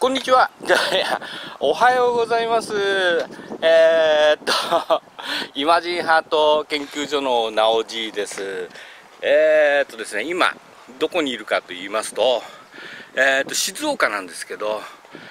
こんにちは。おはようございます。イマジンハート研究所のなおじいです。ですね、今どこにいるかと言いますと、静岡なんですけど、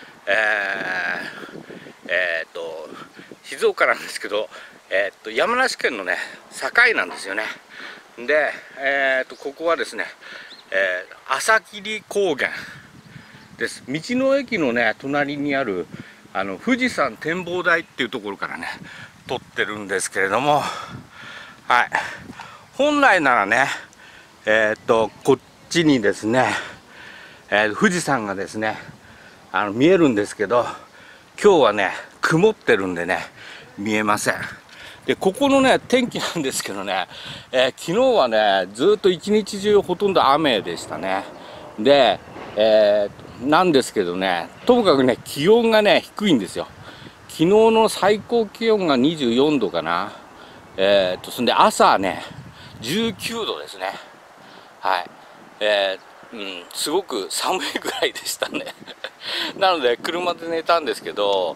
静岡なんですけど、山梨県のね境なんですよね。で、ここはですね、朝霧高原です。道の駅のね隣にある富士山展望台っていうところからね撮ってるんですけれども、はい、本来ならねこっちにですね、富士山がですね見えるんですけど、今日はね曇ってるんでね見えません。でここのね天気なんですけどね、昨日はねずっと一日中ほとんど雨でしたね。で、なんですけどね、ともかくね気温がね低いんですよ。昨日の最高気温が24度かな。そんで朝ね19度ですね。はい、すごく寒いぐらいでしたね。なので車で寝たんですけど、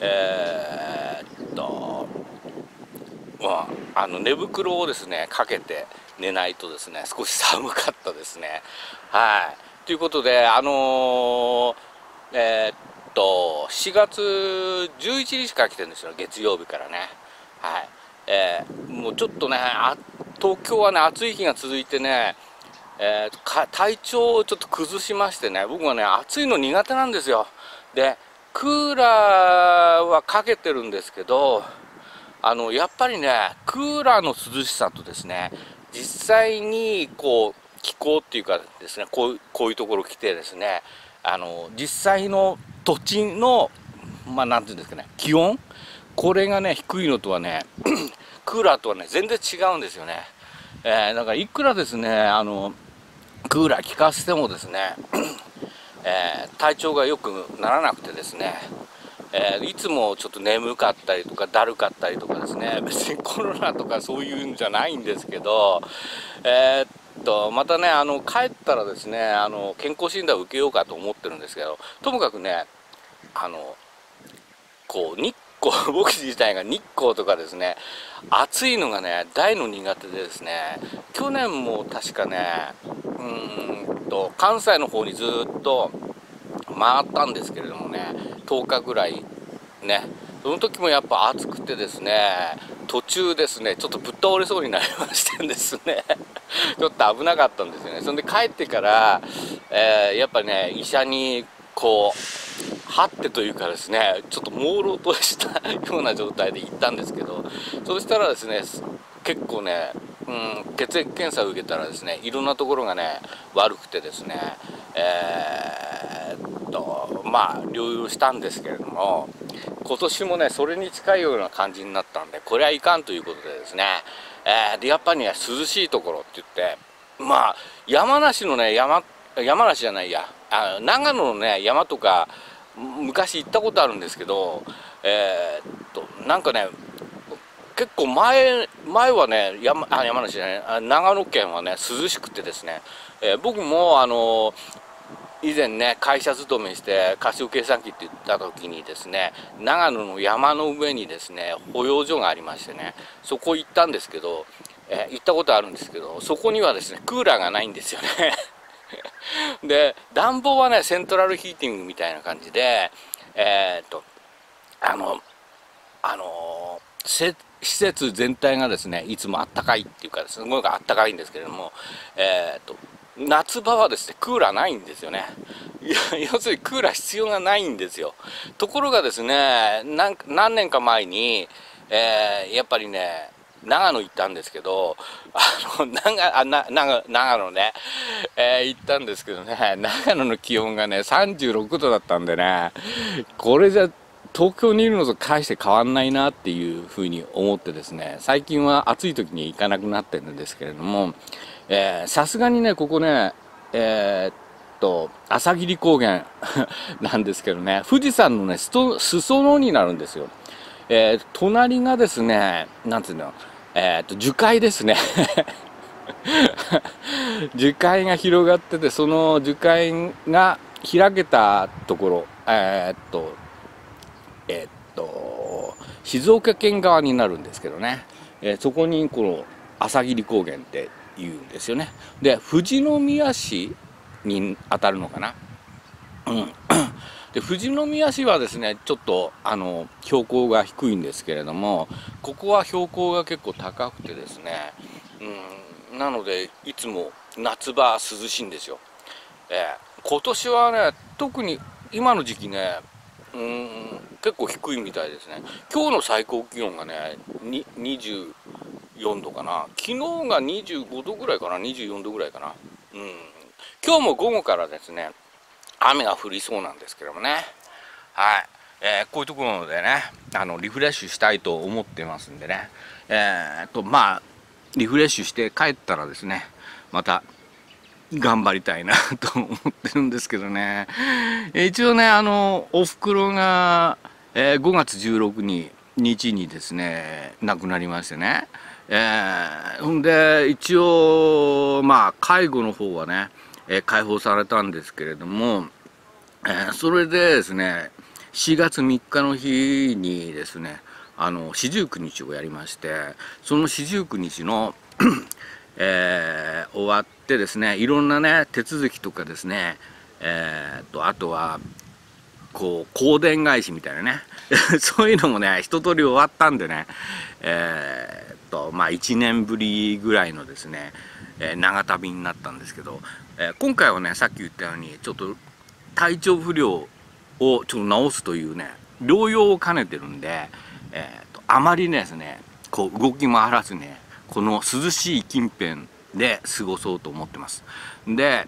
寝袋をですねかけて寝ないとですね少し寒かったですね。はい、ということで4月11日から来てるんですよ、月曜日からね。はい、もうちょっとね東京はね暑い日が続いてね、体調をちょっと崩しましてね、僕はね暑いの苦手なんですよ。でクーラーはかけてるんですけど、やっぱりねクーラーの涼しさとですね、実際にこう気候っていうかですね、こういうところ来てですね、実際の土地のなんていうんですかね、気温、これがね低いのとはねクーラーとはね全然違うんですよね。だからいくらですねクーラー効かせてもですね体調が良くならなくてですね、いつもちょっと眠かったりとかだるかったりとかですね、別にコロナとかそういうんじゃないんですけど、またね帰ったらですね健康診断を受けようかと思ってるんですけど、ともかくねこう日光僕自体が日光とかですね暑いのがね大の苦手でですね、去年も確かね関西の方にずっと回ったんですけれどもね、10日ぐらいね、その時もやっぱ暑くてですね、途中ですねちょっとぶっ倒れそうになりましてですねちょっと危なかったんですよね。そんで帰ってから、やっぱりね医者にこうはってというかですね、ちょっと朦朧としたような状態で行ったんですけど、そうしたらですね結構ね、血液検査を受けたらですねいろんなところがね悪くてですね、療養したんですけれども、今年もねそれに近いような感じになったんで、これはいかんということでですね、でやっぱりね涼しいところって言って、山梨のね山梨じゃないや、長野のね山とか昔行ったことあるんですけど、なんかね結構前はね山梨じゃない、長野県はね涼しくてですね、僕も以前ね会社勤めしてカシオ計算機って言った時にですね、長野の山の上にですね保養所がありましてね、そこ行ったんですけど、行ったことあるんですけど、そこにはですねクーラーがないんですよねで暖房はねセントラルヒーティングみたいな感じで、施設全体がですねいつもあったかいっていうかすごいあったかいんですけれども、夏場はですねクーラーないんですよね。要するにクーラー必要がないんですよ。ところがですね何年か前に、やっぱりね長野行ったんですけど、長野ね、行ったんですけどね、長野の気温がね36度だったんでね、これじゃ東京にいるのと大して変わんないなっていうふうに思ってですね、最近は暑い時に行かなくなってるんですけれども、さすがにねここね朝霧高原なんですけどね、富士山のね裾野になるんですよ。隣がですねなんていうの、樹海ですね樹海が広がってて、その樹海が開けたところ、静岡県側になるんですけどね、そこにこの朝霧高原って言うんですよね。で富士宮市に当たるのかな。で富士宮市はですねちょっと標高が低いんですけれども、ここは標高が結構高くてですね、なのでいつも夏場涼しいんですよ。今年はね特に今の時期ね、結構低いみたいですね。今日の最高気温がね24度かな。昨日が25度ぐらいかな、24度ぐらいかな。今日も午後からですね雨が降りそうなんですけどもね。はい、こういうところでねリフレッシュしたいと思ってますんでね、まあリフレッシュして帰ったらですねまた頑張りたいなと思ってるんですけどね。一応ねおふくろが、5月16日にですね亡くなりましてね、ほんで一応まあ介護の方はね、解放されたんですけれども、それでですね4月3日の日にですね四十九日をやりまして、その四十九日の終わってですねいろんなね手続きとかですね、あとはこう香典返しみたいなねそういうのもね一通り終わったんでね、まあ1年ぶりぐらいのですね、長旅になったんですけど、今回はねさっき言ったようにちょっと体調不良をちょっと治すというね療養を兼ねてるんで、あまりですねこう動き回らずねこの涼しい近辺で過ごそうと思ってます。で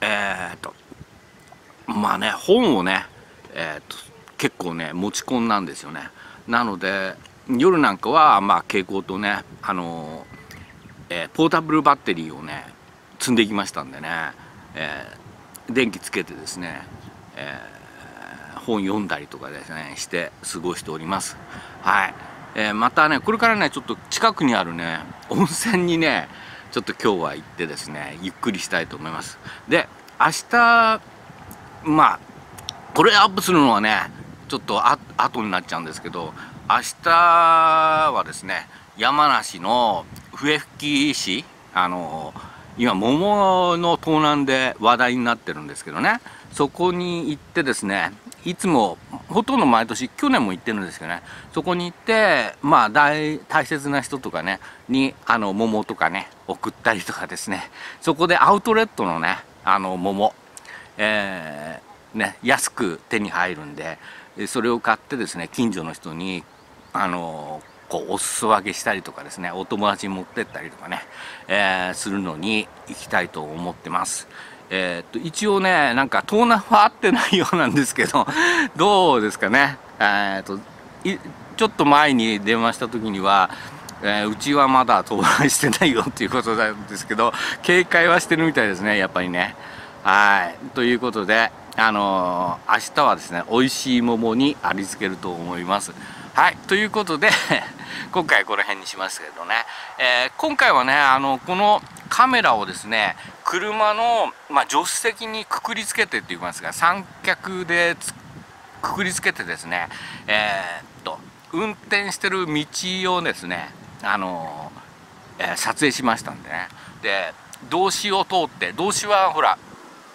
まあね本をね、結構ね持ち込んだんですよね。なので夜なんかはまあ蛍光とねポータブルバッテリーをね積んでいきましたんでね、電気つけてですね、本読んだりとかですねして過ごしております。はい、またねこれからねちょっと近くにあるね温泉にねちょっと今日は行ってですねゆっくりしたいと思います。で明日まあこれアップするのはねちょっと後になっちゃうんですけど、明日はですね山梨の笛吹市今桃の盗難で話題になってるんですけどね、そこに行ってですねいつもほとんど毎年去年も行ってるんですけどね、そこに行ってまあ大切な人とかねに桃とかね送ったりとかですね、そこでアウトレットのね桃ね安く手に入るんでそれを買ってですね近所の人にこうお裾分けしたりとかですねお友達に持ってったりとかね、するのに行きたいと思ってます。一応ねなんか盗難は合ってないようなんですけどどうですかね。ちょっと前に電話した時には、うちはまだ盗難してないよっていうことなんですけど警戒はしてるみたいですねやっぱりね。はい、ということで明日はですね美味しい桃にありつけると思います。はい、ということで今回この辺にしますけどね、今回はねこのカメラをですね車の、助手席にくくりつけてって言いますか三脚でくくりつけてですね運転してる道をですね撮影しましたんでね。で道志を通って道志はほら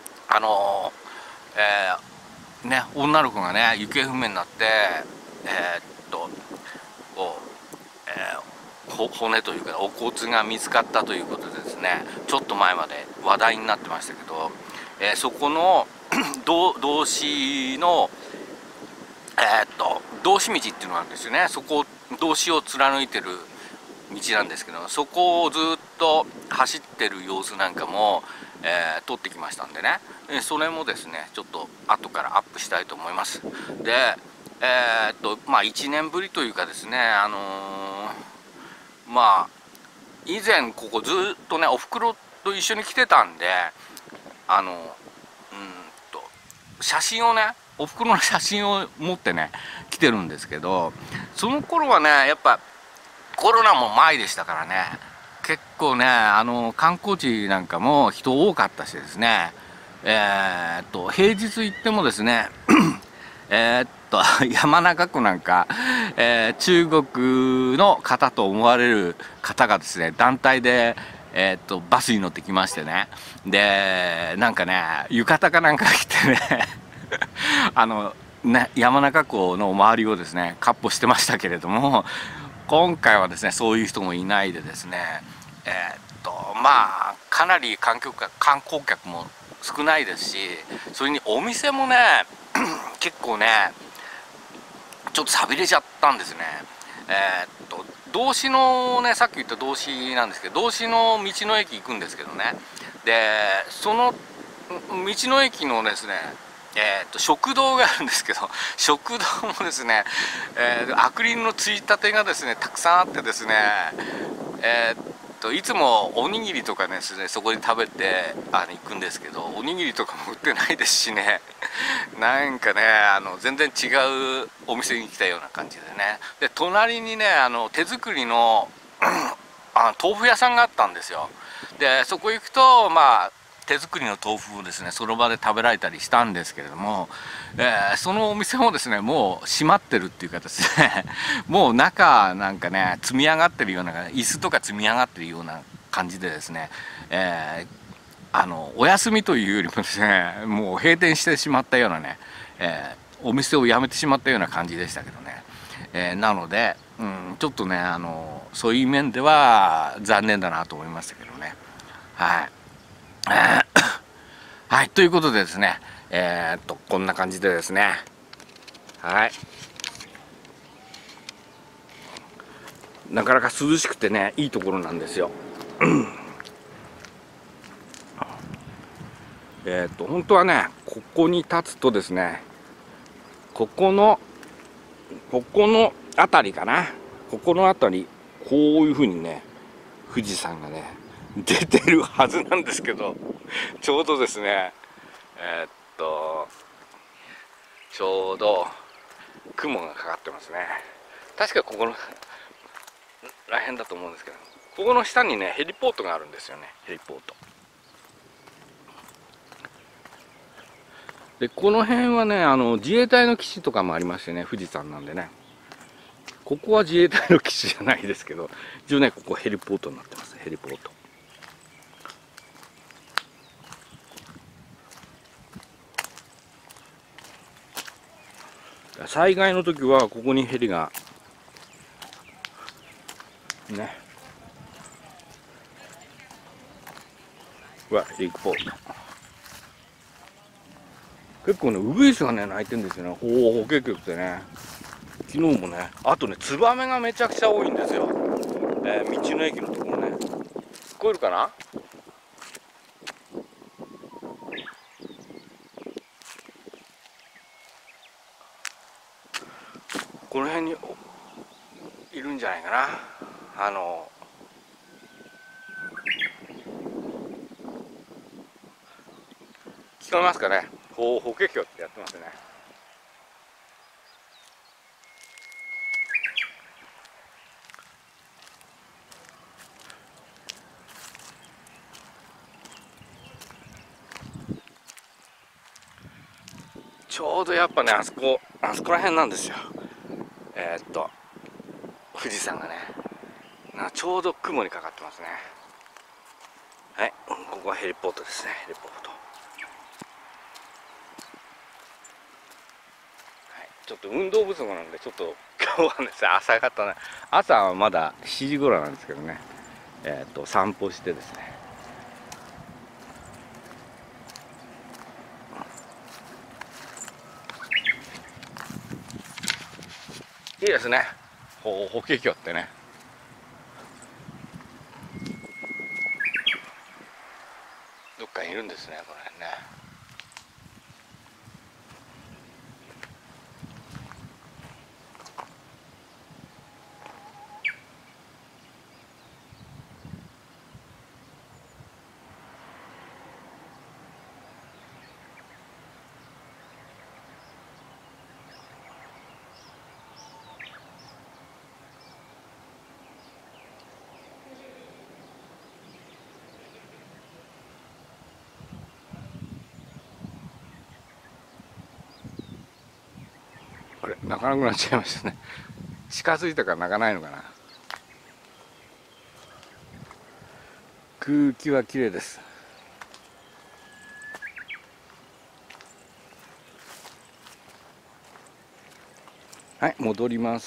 ね女の子がね行方不明になってこう、骨というかお骨が見つかったということでですねちょっと前まで話題になってましたけど、そこの道志の道志道っていうのがあるんですよね。そこ道志を貫いてる道なんですけどそこをずっと走ってる様子なんかも、撮ってきましたんでね、それもですねちょっと後からアップしたいと思います。で1年ぶりというかですね以前ここずっとねおふくろと一緒に来てたんで写真をねおふくろの写真を持ってね来てるんですけど、その頃はねやっぱコロナも前でしたからね結構ね観光地なんかも人多かったしですね、 平日行ってもですね山中湖なんか、中国の方と思われる方がですね、団体で、バスに乗ってきましてね、でなんかね、浴衣かなんか着てね山中湖の周りをですね、かっ歩してましたけれども、今回はですね、そういう人もいないでですね、まあかなり観光客も少ないですし、それにお店もね結構ねちょっと寂れちゃったんですね。道志のね、さっき言った道志なんですけど、道志の道の駅行くんですけどね、でその道の駅のですね、食堂があるんですけど、食堂もですね、アクリルのついたてがですねたくさんあってですね、いつもおにぎりとかですね、そこに食べて行くんですけど、おにぎりとかも売ってないですしね、なんかね全然違うお店に来たような感じでね、で隣にね手作りの豆腐屋さんがあったんですよ。でそこ行くとまあ手作りの豆腐をですねその場で食べられたりしたんですけれども、そのお店もですねもう閉まってるっていうかですねもう中なんかね積み上がってるような椅子とか積み上がってるような感じでですね、お休みというよりもですねもう閉店してしまったようなね、お店を辞めてしまったような感じでしたけどね、なので、ちょっとねそういう面では残念だなと思いましたけどね。はい。はい、ということでですね、こんな感じでですね、はい、なかなか涼しくてね、いいところなんですよ。本当はね、ここに立つとですね、ここの辺りかな、ここの辺り、こういうふうにね、富士山がね、出てるはずなんですけど、ちょうどですね、ちょうど雲がかかってますね。確かここのらへんだと思うんですけど、ここの下にねヘリポートがあるんですよね。ヘリポートで、この辺はね自衛隊の基地とかもありましてね、富士山なんでね、ここは自衛隊の基地じゃないですけど、一応ねここヘリポートになってます。ヘリポート災害の時はここにヘリがね、ヘリポート結構ねウグイスがね鳴いてるんですよね。ほけけってね、昨日もね、あとねツバメがめちゃくちゃ多いんですよ。道の駅のところね、聞こえるかな。この辺にいるんじゃないかな。聞こえますかね。法華経ってやってますね。ちょうどやっぱねあそこら辺なんですよ。富士山がねちょうど雲にかかってますね。はい、ここはヘリポートですね。ヘリポート、はい、ちょっと運動不足なんでちょっと今日はですね朝方ね、朝はまだ7時頃なんですけどね、散歩してですね、いいですね。法華経ってね、どっかにいるんですね、この辺ね。 あれ、鳴かなくなっちゃいましたね。近づいたから鳴かないのかな。空気は綺麗です。はい、戻ります。